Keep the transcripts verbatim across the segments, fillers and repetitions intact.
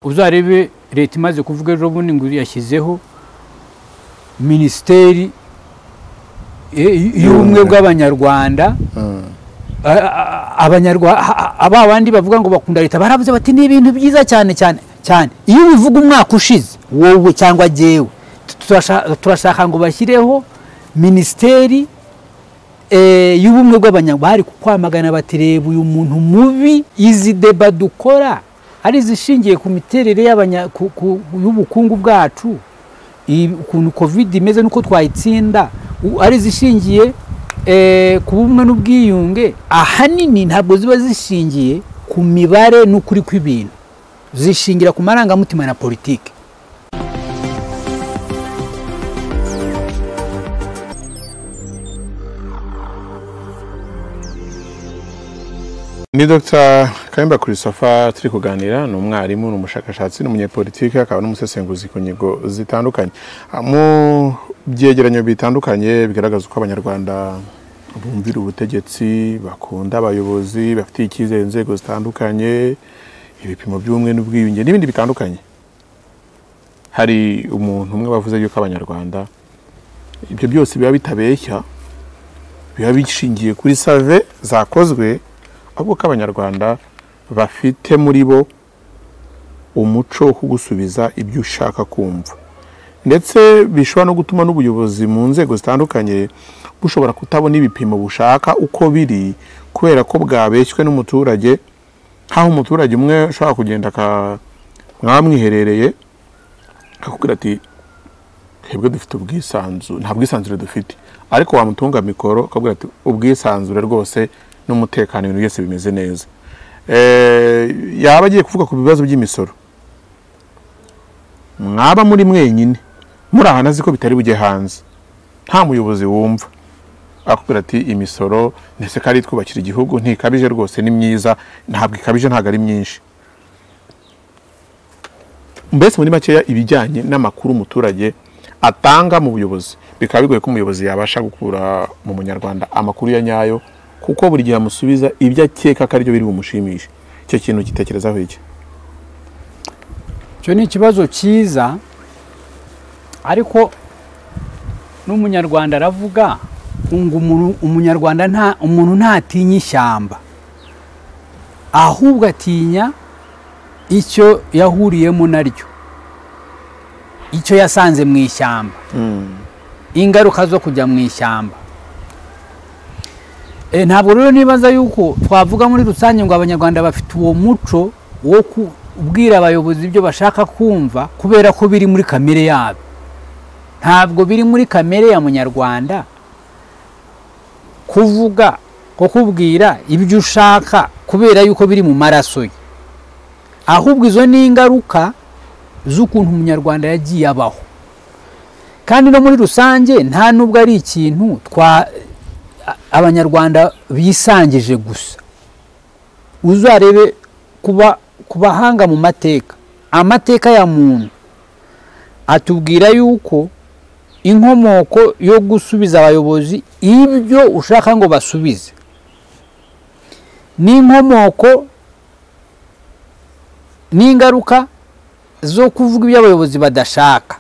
uzarebe leta imaze kuvuga ejo bundi ngo yashyizeho ministeri y'ubumwe bw'abanyarwanda. Abanyarwanda aba bandi bavuga ngo bakunda leta baravuze bati ni ibintu byiza cyane cyane cyane. Iyo bivuga umwaka ushize wowe cyangwa jewe turashaka ngo bashyireho ministeri eh y'ubumwe bw'abanyarwanda, bari kukwamagana batireba uyu muntu mubi. Izi deba dukora ari zishingiye ku miterere y'abanya y'ubukungu bwacu, ukuntu covid imeze nuko twayitsinda, ari zishingiye eh ku bumwe n'ubwiyunge. Ahanini ntabwo ziba zishingiye ku mibare n'ukuri kw'ibintu, zishingira ku marangamutima na politike. Ni Doctor Kayumba Christopher turi kuganira, ni umwarimu n'umushakashatsi n'umunyepolitike akaba n'umusesenguzi ku nyigo zitandukanye. Mu byegeranyo bitandukanye bigaragaza uko abanyarwanda bumvira ubutegetsi, bakunda abayobozi, bafite icyizere inzego zitandukanye, ibipimo by'ubumwe n'ubwiyunge n'ibindi bitandukanye. Hari umuntu umwe bavuze yuko abanyarwanda ibyo byose biba bitabeshya, biba bishingiye kuri save zakozwe, ahubwo ko abanyarwanda bafite muri bo umuco wo kugusubiza ibyo ushaka kumva, ndetse bishobora no gutuma n'ubuyobozi mu nzego zitandukanye bushobora kutabona ibipimo bushaka uko biri, kubera ko bwabeshywe n'umuturage. Haho umuturage umwe ushobora kugenda ka mwamwiherereye akakubwira ati hebwe dufite ubwisanzure, nta bwisanzure dufite, ariko wamutunga mikoro akakubwira ati ubwisanzure rwose n'umutekano ibintu byose bimeze neza. Eh yaba agiye kuvuga ku bibazo by'imisoro, mwaba muri mwenyine muri ahana ziko bitari bujye hanze, nta muyobozi wumva akubwira ati imisoro ndetse kari twubakira igihugu ntikabije rwose, ni myiza, ntabwo ikabije, ntago ari myinshi. Mbese muri makeya ibijyanye n'amakuru umuturage atanga mu buyobozi bikaba bigoye ko umuyobozi yabasha gukura mu munyarwanda amakuru ya nyayo, kuko buri gihe amusubiza ibyo akeka ko aribyo biri bumushimishe. Icyo kintu gitekerezaho iki? Cyo ni ikibazo cyiza, ariko n'umunyarwanda aravuga ngo umunyarwanda nta umuntu ntatinya ishyamba, ahubwo atinya icyo yahuriyemo naryo, icyo yasanze mu ishyamba, ingaruka zo kujya mu ishyamba. E ntabwo rero nibaza yuko twavuga muri rusange ngo abanyarwanda bafite uwo muco wo kubwira abayobozi ibyo bashaka kumva, kubera ko biri muri kamere yabo. Ntabwo biri muri kamere ya munyarwanda kuvuga ko kubwira ibyo ushaka kubera yuko biri mu maraso ye, ahubwo izo ni ingaruka z'ukuntu umunyarwanda yagiye abaho. Kandi no muri rusange nta nubwo ari ikintu twa abanyarwanda bisangije gusa. Uzarebe kuba kubahanga mu mateka, amateka ya muntu atubwira yuko inkomoko yo gusubiza abayobozi ibyo ushaka ngo basubize n'inkomoko n'ingaruka zo kuvuga ibyo abayobozi badashaka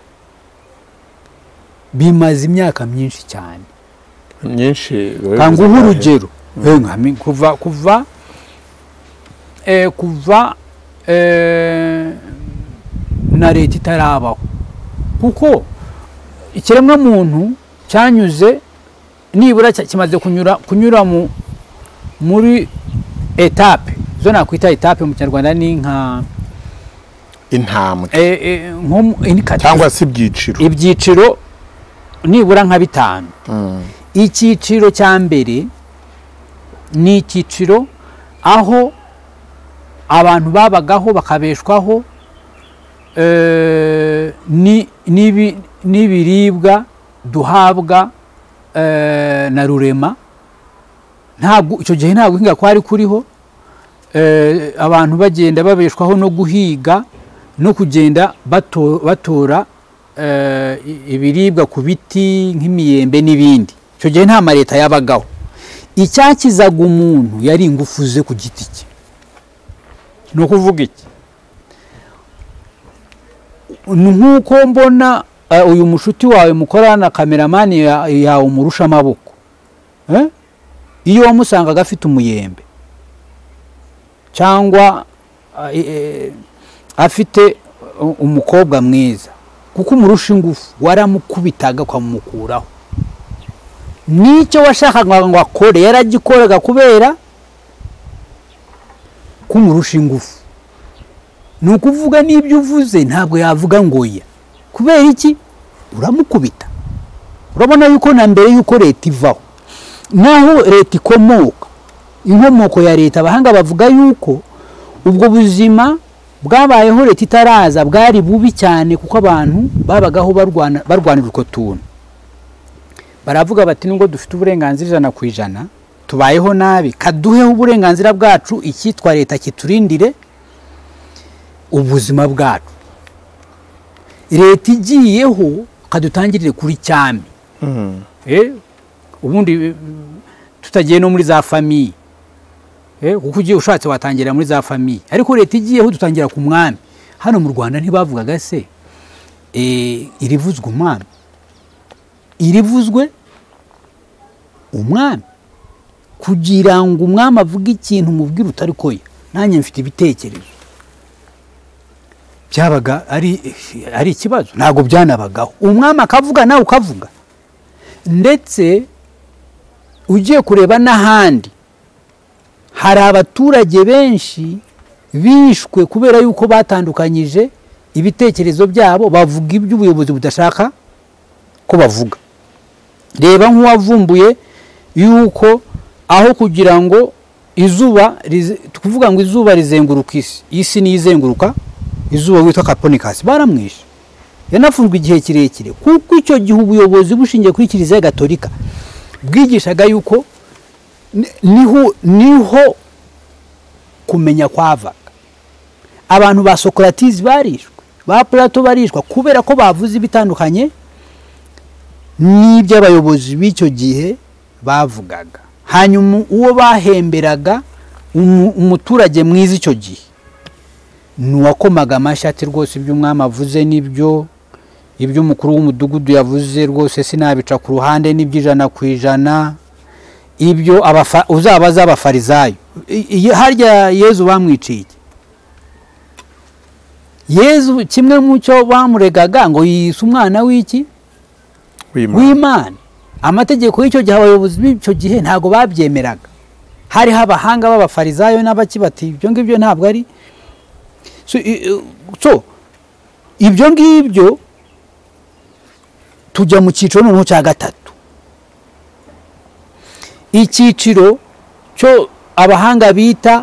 bimaze imyaka myinshi cyane. Nyinshi kangu urugero kuva kuva eh kuva eh na leta itarabaho, kuko ikiremwa muntu cyanyuze nibura kimaze kunyura kunyura mu muri etape zo nakwita etape mu Kinyarwanda ni nka intambwe eh nko cyangwa se ibyiciro ibyiciro nibura nka bitanu. Icyiciro cya mbere ni icyiciro aho abantu babagaho bakabeshwaho eh ni n'ibiribwa duhabwa eh na rurema. Ntabwo icyo gihe ntabwo hinga kwari kuriho eh abantu bagenda babeshwaho no guhiga no kugenda batora eh ibiribwa ku biti nk'imiyembe n'ibindi. Icyo gihe nta mareta yabagaho. Icyakizaga umuntu yari ingufu ze ku giti cye. No kuvuga iki? nk'uko mbona uh, uyu mushuti wawe mukorana kameramani yawe ya umurusha amaboko eh? Iyo wamusangaga afite umuyembe cyangwa uh, e, afite umukobwa mwiza kuko umurusha ingufu waramukubitaga kwamukuraho nicyo washakaga ngo akore yaragikoraga kubera kumurusha ingufu nukuvuga nibyo uvuze ntabwo yavuga ngo ya kubera iki uramukubita urabona yuko na mbere yuko leta ivaho naho leta ikomoka inkomoko ya leta abahanga bavuga yuko ubwo buzima bwabayeho leta itaraza bwari bubi cyane kuko abantu babagaho barwana barwanira uko tuntu baravuga bati nubwo dufite uburenganzira ijana ku ijana tubayeho nabi kaduheho uburenganzira bwacu icyitwa leta kiturindire ubuzima bwacu leta igiyeho kadutangirire kuri cyami Mhm. eh ubundi tutagiye no muri za famille eh kuko ugiye ushatse watangira muri za famille ariko leta igiyeho dutangira ku mwami hano mu Rwanda ntibavugaga se eh irivuzwe umwami irivuzwe umwami kugira ngo umwami avuge ikintu mubwira utari koya nanye mfite ibitekerezo byabaga ari ari ikibazo ntago byanabagaho umwami akavuga nawe ukavuga ndetse ugiye kureba n'ahandi hari abaturage benshi bishwe kubera yuko batandukanyije ibitekerezo byabo bavuga iby'ubuyobozi budashaka ko bavuga reba nk'uwavumbuye yuko aho kugira ngo izuba tukuvuga ngo izuba rizenguruka isi isi ni izenguruka izuba witwa Copernicus baramwishe yanafunzwe igihe kirekire kuko icyo gihe ubuyobozi bushingiye kuri Kiliziya Gatolika bwigishaga yuko niho niho kumenya kwavaga abantu ba Socrates barishwe ba Plato barishwa kubera ko bavuze ibitandukanye n'ibyo abayobozi b'icyo gihe bavugaga hanyuma uwo bahemberaga umuturage mwiza icyo gihe nuwakomaga amashati rwose iby'umwami avuze nibyo ibyo umukuru w'umudugudu yavuze rwose sinabica ku ruhande n'ibyijana ku ijana ibyo abafa uzabaza abafarizayo harya Yezu bamwiciye Yezu kimwe mucyo bamuregaga ngo yise umwana w'iki w'Imana amategeko y'icyo gihe abayobozi b'icyo gihe ntago babyemeraga hari habahanga b'abafarizayo n'abakibati ibyo ngibyo ntabwo ari so, so ibyo ngibyo tujya mu cyiciro noneho cya gatatu icyiciro cyo abahanga bita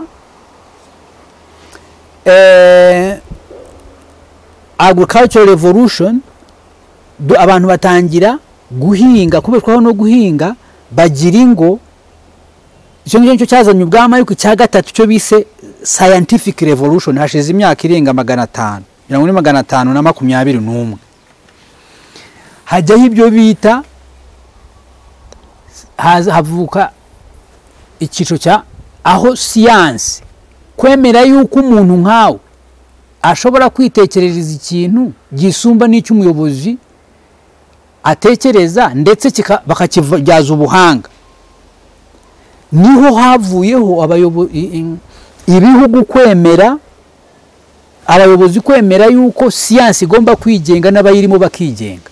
eh, agricultural revolution abantu batangira guhinga kubeshwaho no guhinga bagira ingo icyo ngicyo cyazanye ubwama ariko cya gatatu cyo bise scientific revolution hashize imyaka irenga magana atanu mirongo ine magana atanu na makumyabiri n'umwe hajyaho ibyo bita havuka icyiciro cya aho siyansi kwemera yuko umuntu nkawe ashobora kwitekerereza ikintu gisumba n'icyo umuyobozi atekereza ndetse bakakibyaza ubuhanga niho havuyeho abayobozi ibihugu kwemera abayobozi kwemera yuko siyansi igomba kwigenga n'abayirimo bakigenga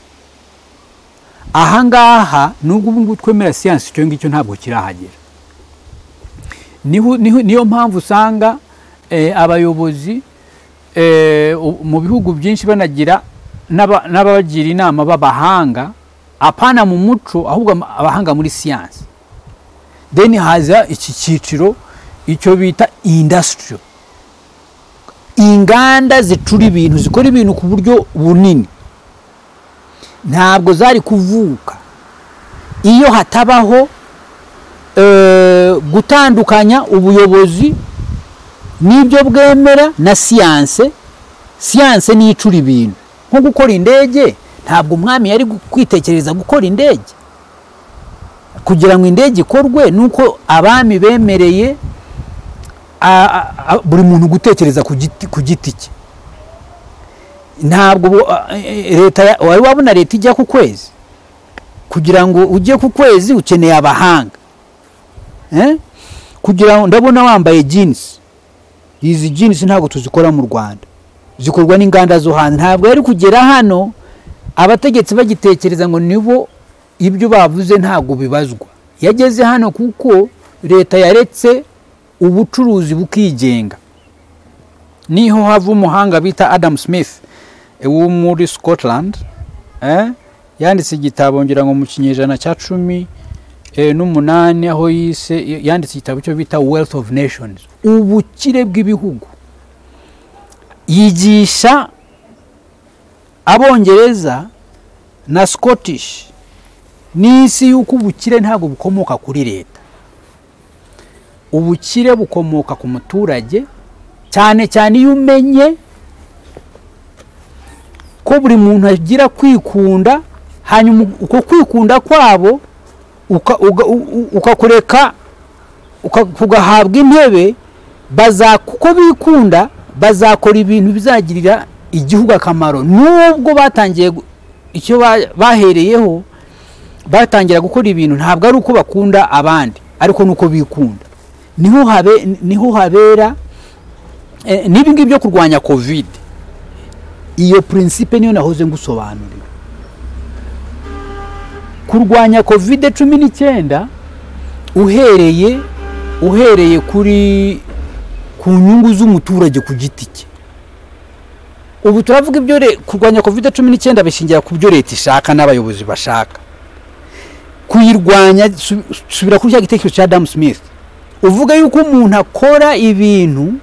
ahangaha nubwo ubu twemera siyansi icyo ngicyo ntabwo kirahagera niho niyo mpamvu usanga abayobozi mu bihugu byinshi banagira n'ababagira inama b'abahanga apana mu muco ahubwo abahanga muri siyansi then haza iki cyiciro icyo bita industry inganda zicura ibintu zikora ibintu ku buryo bunini ntabwo zari kuvuka iyo hatabaho gutandukanya ubuyobozi n'ibyo bwemera na siyanse siyanse ni icura ibintu nko gukora indege ntabwo umwami yari kwitekereza gukora indege kugira ngo indege ikorwe nuko abami bemereye buri muntu gutekereza ku giti ku giti cye ntabwo leta wari wabona leta ijya ku kwezi kugira ngo ujye ku kwezi ukeneye abahanga eh kugira ngo ndabona wambaye jeans izi jeans ntabwo tuzikora mu Rwanda zikorwa n'inganda zo hanze ntabwo yari kugera hano abategetsi bagitekereza ngo nibo ibyo bavuze ntabwo bibazwa yageze hano kuko leta yaretse ubucuruzi bukigenga niho hava umuhanga bita Adam Smith wo muri Scotland eh yanditse igitabo ngira ngo mu kinyejana cya cumi eh n'umunani aho yise yanditse igitabo cyo bita Wealth of Nations ubukire bw'ibihugu yigisha abongereza na Scottish nisi yuko ubukire ntabwo bukomoka kuri leta ubukire bukomoka ku muturage cyane cyane iyo umenye ko buri muntu agira kwikunda hanyuma uko kwikunda kwabo ukakureka ukahabwa intebe baza kuko bikunda bazakora ibintu bizagirira igihugu akamaro nubwo batangiye icyo bahereyeho batangira gukora ibintu ntabwo ari uko bakunda abandi ariko nuko bikunda niho habe niho habera eh, nibingi byo kurwanya covid iyo principe niyo nahoze ngusobanurira kurwanya covid cumi n'icyenda uhereye uhereye kuri ku nyungu z'umuturage ku giti cye ubu turavuga ibyo kurwanya covid cumi n'icyenda bishingira ku byo leta ishaka n'abayobozi bashaka kuyirwanya subira kuri cya gitekerezo cya Adam Smith uvuga yuko umuntu akora ibintu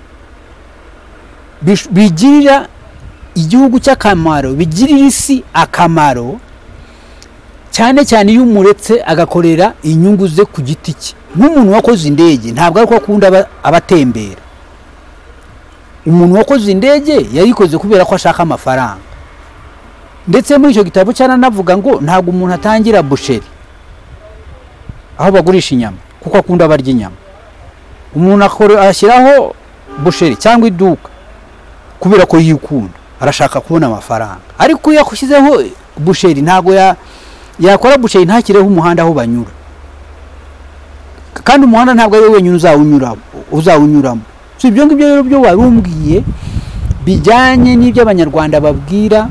bigirira igihugu cy'akamaro bigirira isi akamaro cyane cyane iyo umuretse agakorera inyungu ze ku giti cye nk'umuntu wakoze indege ntabwo ari ko akunda abatembera umuntu wakoze indege yayikoze kubera ko ashaka amafaranga ndetse muri icyo gitabo cyana navuga ngo ntabwo umuntu atangira busheri aho bagurisha inyama kuko akunda barya inyama umuntu akora ashyiraho busheri cyangwa iduka kubera ko yikunda arashaka kubona amafaranga ariko iyo yakushyizeho busheri ntabwo ya yakora busheri ntakireho umuhanda aho banyura kandi umuhanda ntabwo ari wenyine uzawunyuramo uzawunyuramo so ibyo ngibyo rero byo warumbwiye bijyanye n'ibyo abanyarwanda babwira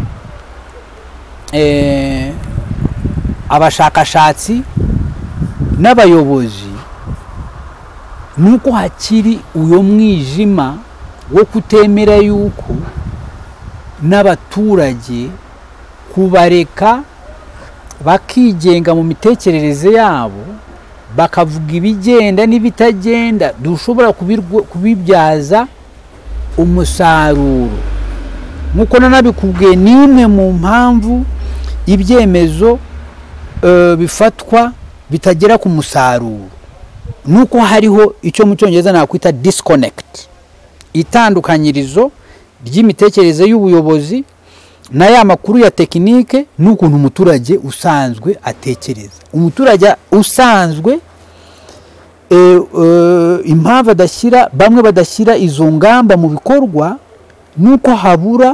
eh abashakashatsi n'abayobozi nuko hakiri uyo mwijima wo kutemera yuko n'abaturage kubareka bakigenga mu mitekerereze yabo bakavuga ibigenda n'ibitagenda dushobora kubibyaza umusaruro nkuko nanabikubwiye nimwe mu mpamvu ibyemezo uh, bifatwa bitagera ku musaruro nuko hariho icyo mu cyongereza nakwita disconnect itandukanyirizo ry'imitekerereze y'ubuyobozi na ya makuru ya tekinike n'ukuntu umuturage usanzwe atekereza umuturage usanzwe e, e, impamvu adashyira bamwe badashyira izo ngamba mu bikorwa nuko habura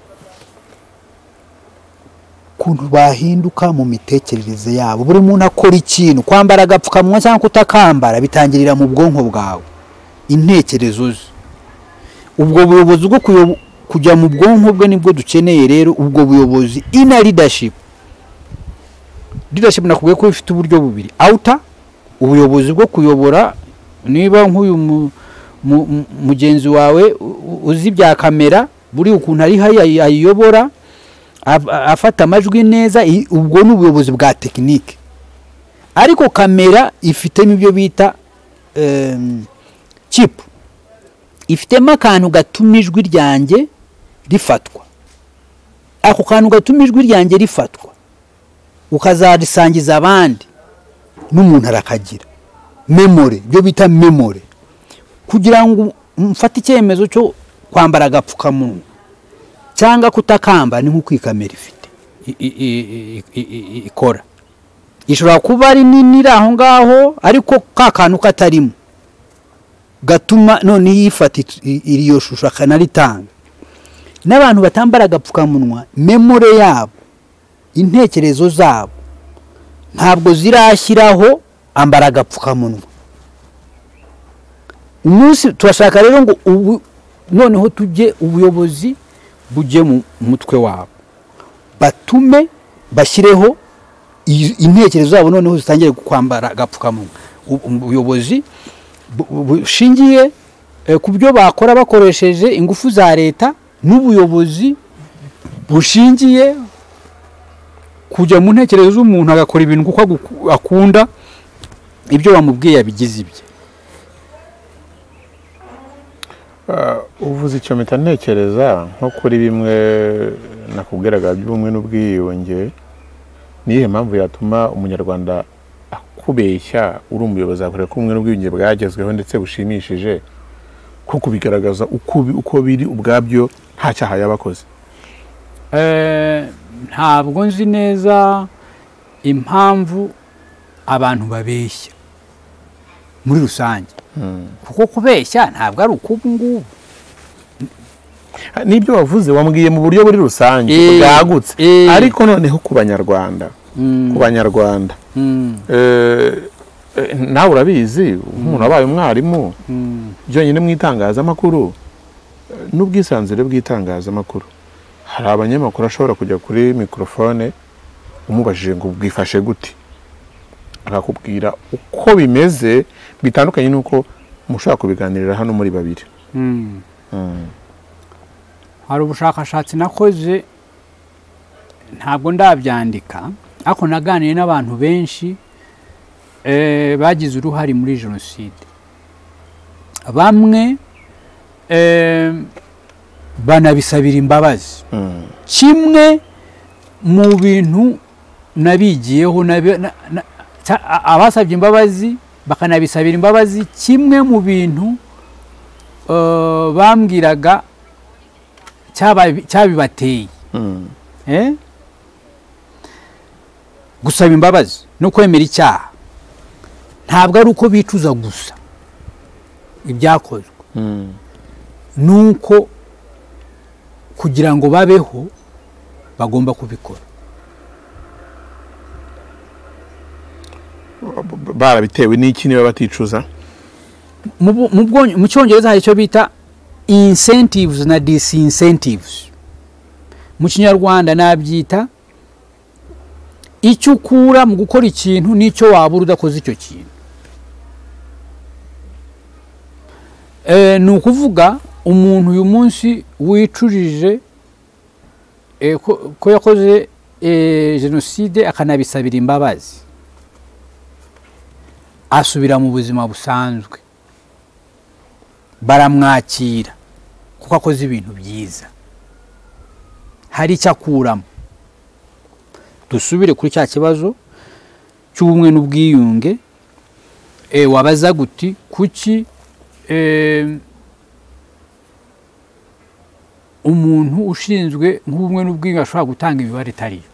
kuntu bahinduka mu mitekerereze yabo buri muntu akora ikintu kwambara agapfukamunwa cyangwa kutakambara bitangirira mu bwonko bwawe intekerezo ze ubwo buyobozi bwo kujya mu bwonko bwe nibwo dukeneye rero ubwo buyobozi ina leadership leadership nakubwiye ko ifite uburyo bubiri outer ubuyobozi bwo kuyobora niba nk'uyu mugenzi wawe uzi bya kamera buri ukuntu ari ayiyobora afata amajwi neza ubwo n'ubuyobozi bwa tekinike ariko kamera ifite n'ibyo bita um, chip ifitemo akantu gatuma ijwi ryanjye rifatwa ako kantu gatuma ijwi ryanjye rifatwa ukazarisangiza abandi n'umuntu arakagira memory byo bita memory kugira ngo mfate icyemezo cyo kwambara agapfukamunwa cyangwa kutakamba ni nkuko ikamera ifite ikora ishobora kuba ari nini aho ngaho ariko ka kantu katarimo gatuma none yifata iriyo shusho akanaritanga n'abantu batambara agapfukamunwa memore yabo intekerezo zabo ntabwo zirashyiraho ambara agapfukamunwa. Umunsi turashaka rero ngo ubu noneho tujye ubuyobozi bujye mu mutwe wabo, batume bashyireho intekerezo zabo noneho zitangire kwambara agapfukamunwa. Ubuyobozi bushingiye ku byo bakora bakoresheje ingufu za leta, n'ubuyobozi bushingiye kujya mu ntekerezo z'umuntu agakora ibintu kuko akunda ibyo bamubwiye abigize ibye. Uvuze icyo mpita ntekereza nko kuri bimwe nakubwiraga by'ubumwe n'ubwiyunge, nihe mpamvu yatuma umunyarwanda akubeshya uri umuyobozi akorera ko ubumwe n'ubwiyunge bwagezweho ndetse bushimishije, ko kubigaragaza uko biri ubwabyo nta cyaha yabakoze? Ntabwo nzi neza impamvu abantu babeshya muri rusange, kuko kubeshya ntabwo ari ukubu ngubu. Nibyo wavuze, wambwiye mu buryo buri rusange bwagutse, ariko noneho ku banyarwanda ku banyarwanda nawe urabizi, umuntu abaye umwarimu byonyine mu itangazamakuru n'ubwisanzure bw'itangazamakuru, hari abanyamakuru ashobora kujya kuri mikrofone umubajije ngo bwifashe gute, akakubwira uko bimeze bitandukanye nuko mushaka kubiganirira hano muri babiri. Hari ubushakashatsi nakoze, ntabwo ndabyandika, ariko naganiriye n'abantu benshi bagize uruhare muri jenoside. Bamwe banabisabira imbabazi. Kimwe mu bintu nabigiyeho, abasabye imbabazi bakanabisabira imbabazi, kimwe mu bintu bambwiraga cyabibateye gusaba imbabazi no kwemera icyaha ntabwo ari uko bicuza gusa ibyakozwe, nuko kugira ngo babeho bagomba kubikora. Barabitewe n'iki niba baticuza? Mu Cyongereza hari icyo bita incentives na disincentives. Mu Kinyarwanda nabyita icyo ukura mu gukora ikintu n'icyo wabura udakoze icyo kintu. Ni ukuvuga umuntu uyu munsi wicujije ko yakoze jenoside akanabisabira imbabazi, asubira mu buzima busanzwe, baramwakira kuko akoze ibintu byiza, hari icyo akuramo. Dusubire kuri cya kibazo cy'ubumwe n'ubwiyunge, wabaza guti kuki umuntu ushinzwe nk'ubumwe n'ubwiyunge ashobora gutanga imibare itariyo?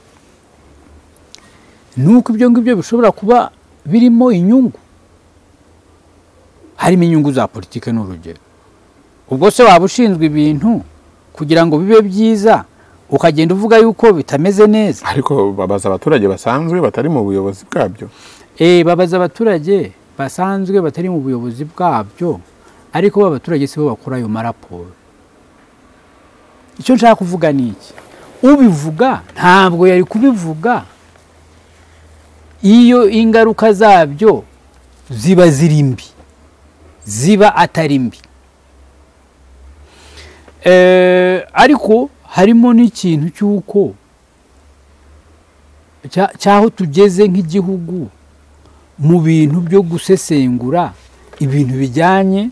Nuko ibyo ngibyo bishobora kuba birimo inyungu, harimo inyungu za politike n'urugero. Ubwo se waba ushinzwe ibintu kugira ngo bibe byiza ukagenda uvuga yuko bitameze neza? Ariko babaza abaturage basanzwe batari mu buyobozi bwabyo. Eh, babaza abaturage basanzwe batari mu buyobozi bwabyo, ariko abaturage sibo bakora ayo maraporo. Icyo nshaka kuvuga ni iki? Ubivuga ntabwo yari kubivuga iyo ingaruka zabyo ziba ziri mbi, ziba atari mbi. Ariko harimo n'ikintu cy'uko cyaho tugeze nk'igihugu mu bintu byo gusesengura ibintu bijyanye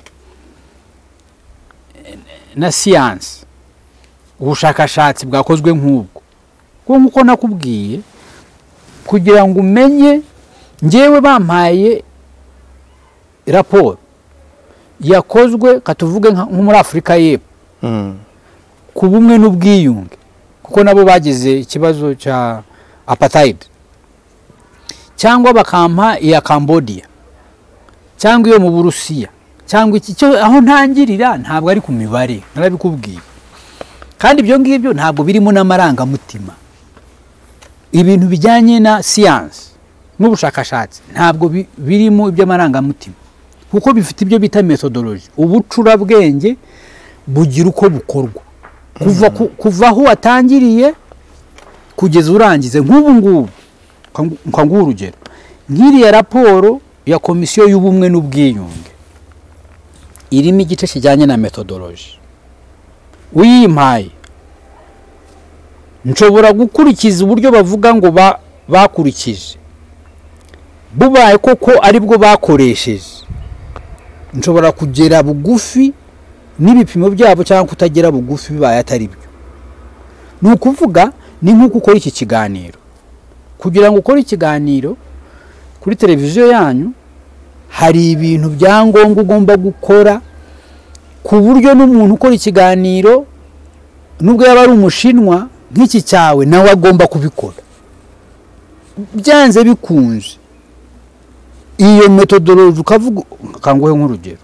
na siyansi, ubushakashatsi bwakozwe nk'ubwo. Kuko nk'uko nakubwiye, kugira ngo umenye, ngewe bampaye raporo yakozwe katuvuge nko muri Afurika y'Epfo ku bumwe n'ubwiyunge, kuko nabo bagize ikibazo cya apartheid, cyangwa bakampa iya Cambodia, cyangwa iyo mu Burusiya, cyangwa iki cyo aho ntangirira ntabwo ari ku mibare, narabikubwiye. kandi ibyo ngibyo ntabwo birimo n'amarangamutima. Ibintu bijyanye na siyansi n'ubushakashatsi ntabwo birimo iby'amarangamutima, kuko bifite ibyo bita methodology, ubucurabwenge bugira uko bukorwa kuva kuva aho watangiriye kugeza urangize. Nk'ubu ngubu nkanguha urugero, nk'iriya raporo ya komisiyo y'ubumwe n'ubwiyunge irimo igice kijyanye na methodology, uyimpaye nshobora gukurikiza uburyo bavuga ngo bakurikije, bubaye koko ari bwo bakoresheje, nshobora kugera bugufi n'ibipimo byabo cyangwa kutagera bugufi bibaye atari byo. Ni ukuvuga ni nk'uko ukora iki kiganiro. Kugira ngo ukore ikiganiro kuri televiziyo yanyu hari ibintu byangombwa ugomba gukora, ku buryo n'umuntu ukora ikiganiro nubwo yaba ari umushinwa nk'iki cyawe nawe agomba kubikora byanze bikunze. Iyo methodology ukavuga, kanguhe nk'urugero,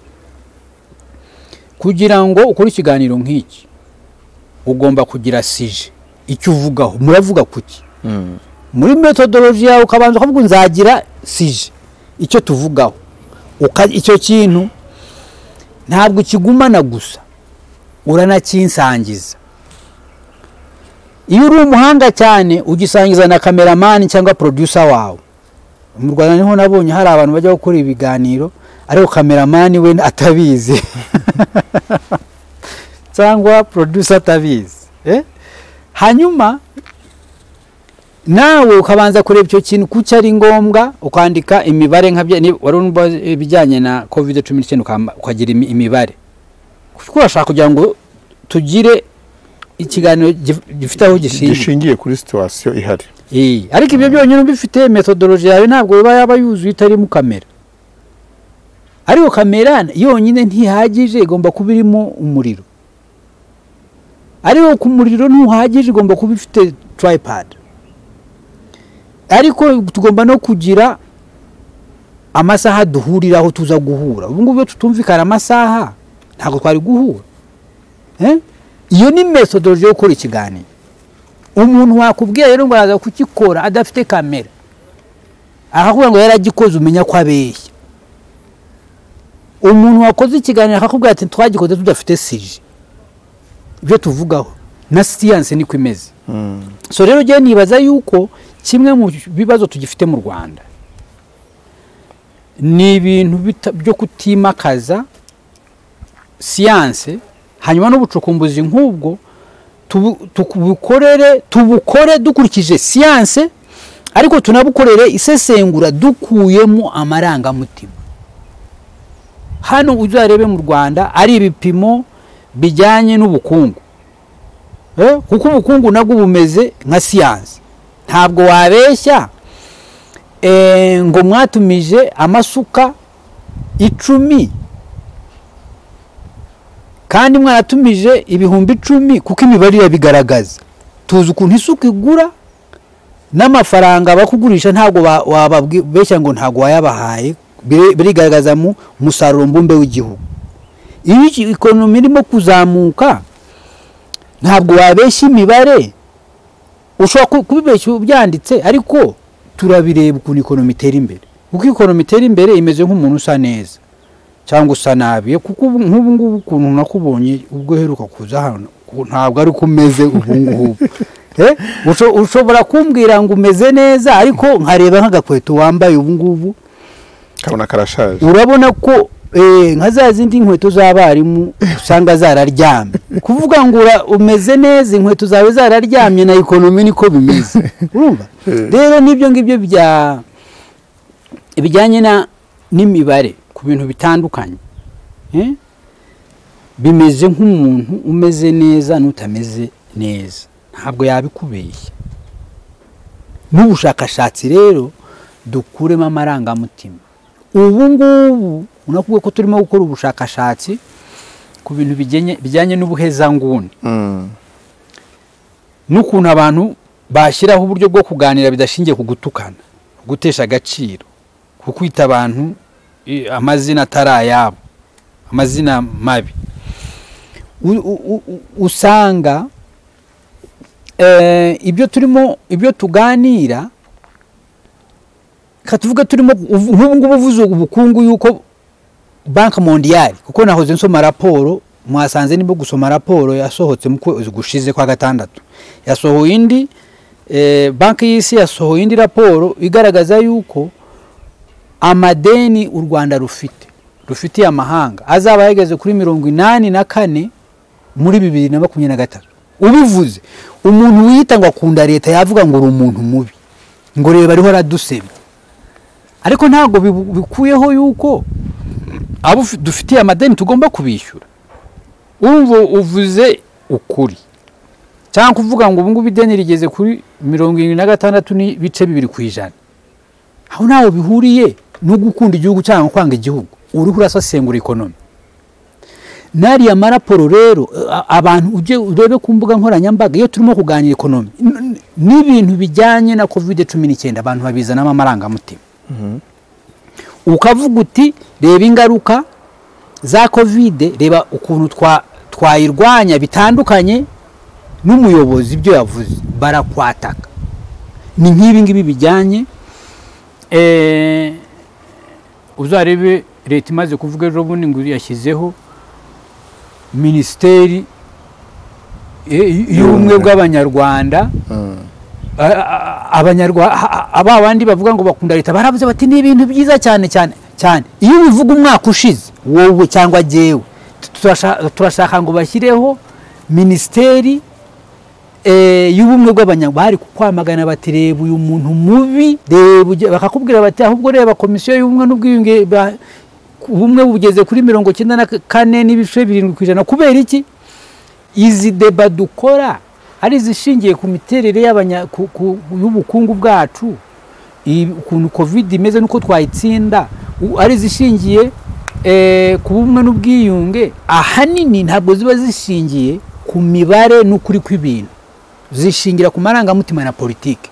kugira ngo ukore ikiganiro nk'iki ugomba kugira sije icyo uvugaho. Muravuga kuki? Mm. Muri methodology yawe ukabanza ukavuga nzagira sije icyo tuvugaho, icyo kintu ntabwo kigumana gusa, uranakinsangiza. Iyo uri umuhanga cyane ugisangiza na cameraman cyangwa producer wawe. Mu Rwanda niho nabonye hari abantu bajya gukora ibiganiro ariko cameraman we atabizi cyangwa producer atabizi, eh hanyuma nawe ukabanza kureba icyo kintu kuki ari ngombwa, ukandika imibare nka warumva ibijyanye na covid cumi n'icyenda ukagira imibare, kuko urashaka kugira ngo tugire ikiganiro gifite aho gishingiye kuri situation ihari. Eh ariko ibyo byonyine bifite methodology yawe ntabwo biba yaba yuzuye itari mu kamera. Ariko kamera yonyine ntihagije, igomba kuba irimo umuriro. Ariko ku muriro ntuhagije, igomba kuba ifite tripod. Ariko tugomba no kugira amasaha duhuriraho tuza guhura. Ubu ngubu tutumvikana amasaha ntabwo twari guhura. Eh iyo ni methodology yo gukora ikiganiro. Umuntu wakubwiye rero ngo araza kukikora adafite kamera, akavuga ngo yaragikoze, umenya ko abeshya. Umuntu wakoze ikiganiro akakubwira ati twagikoze tudafite sije, ibyo tuvugaho na science niko imeze. Mm. So rero je nibaza yuko kimwe mu bibazo tugifite mu Rwanda ni ibintu byo kutimakaza science, hanyuma n'ubucukumbuzi nk'ubwo tubukorere tubukore dukurikije science, ariko tunabukorere isesengura dukuyemo amarangamutima. Hano uzarebe mu Rwanda ari ibipimo bijyanye n'ubukungu, eh kuko ubukungu nabwo bumeze nka science. Ntabwo wabeshya eh ngo mwatumije amasuka icumi kandi mwaratumije ibihumbi icumi, kuko imibare irabigaragaza. Tuzi ukuntu isuka igura n'amafaranga bakugurisha, ntabwo wababeshya ngo ntabwo wayabahaye, birigaragaza mu musaruro mbumbe w'igihugu. Iyo ekonomi irimo kuzamuka ntabwo wabeshya imibare, ushobora kubibeshya byanditse, ariko turabireba ukuntu ekonomi itera imbere. Kuko ekonomi itera imbere imeze nk'umuntu usa neza cyangwa usa nabi, kuko nk'ubu ngubu ukuntu nakubonye ubwo heruka kuza hano ntabwo ari kumeze ubu ngubu. Eh ushobora kumbwira ngo umeze neza, ariko nkareba nk'agakweto wambaye ubu ngubu kabona karashaje, urabona ko eh nka za zindi inkweto z'abarimu usanga zararyamye. Kuvuga ngo umeze neza, inkweto zawe zararyamye, na ekonomi niko bimeze. Urumva rero nibyo ngibyo bya ibijyanye na n'imibare ku bintu bitandukanye, eh bimeze nk'umuntu umeze neza n'utameze neza, ntabwo yabikubeshya. N'ubushakashatsi rero dukuremo amarangamutima. Ubu ngubu unakuvuga ko turimo gukora ubushakashatsi ku bintu bijyanye n'ubuhezanguni. Mm. N'ukuntu abantu bashyiraho uburyo bwo kuganira bidashingiye ku gutukana, gutesha agaciro, kukwita abantu amazina atarayabo, amazina mabi. Usanga eh, ibyo turimo ibyo tuganira katuvuga turimo nk'ubu ngubu uvuze ubukungu yuko Banki Mondiale, kuko nahoze nsoma raporo, mwasanze nibo gusoma raporo yasohotse mu kwezi gushize kwa gatandatu, yasohoye indi eh, banki y'isi yasohoye indi raporo igaragaza yuko amadeni u Rwanda rufite rufitiye amahanga azaba yageze kuri mirongo inani na kane muri bibiri na makumyabiri na gatatu. Ubivuze umuntu wiyita ngo akunda leta yavuga ngo uri umuntu mubi, ngo reba ariho radusebye, ariko ntago bikuyeho yuko abo dufitiye amadeni tugomba kubishyura. Umvo uvuze ukuri cyangwa kuvuga ngo ubu ngubu ideni rigeze kuri mirongo irindwi na gatandatu n'ibice bibiri ku ijana, aho naho bihuriye no gukunda igihugu cyangwa kwanga igihugu, uri kurasasengura ekonomi. Nari amaraporo rero abantu uje urebe ku mbuga nkoranyambaga iyo turimo kuganira ekonomi n'ibintu bijyanye na covid cumi n'icyenda, abantu babizana amaranga mutima. Mhm. Ukavuga uti reba ingaruka za covid, reba ukuntu twa twayirwanya bitandukanye n'umuyobozi ibyo yavuze barakwataka. Ni nk'ibi ngibi bijyanye eh uzarebe leta imaze kuvuga ejo bundi ngo yashyizeho ministeri y'ubumwe bw'abanyarwanda. Abanyarwanda aba bandi bavuga ngo bakunda leta baravuze bati ni ibintu byiza cyane cyane cyane. Iyo bivuga umwaka ushize wowe cyangwa jewe turashaka ngo bashyireho ministeri eh y'ubumwe bw'abanyarwanda, bari kukwamagana bati reba uyu muntu mubi, bakakubwira bati ahubwo reba komisiyo y'ubumwe n'ubwiyunge ubumwe bugeze kuri mirongo icyenda na kane n'ibice birindwi ku ijana. Kubera iki? Izi deba dukora ari zishingiye ku miterere y'abanya y'ubukungu bwacu, ukuntu covid imeze nuko twayitsinda, ari zishingiye eh ku bumwe n'ubwiyunge. Ahanini ntabwo ziba zishingiye ku mibare n'ukuri kw'ibintu, zishingira ku maranga mutima na politike.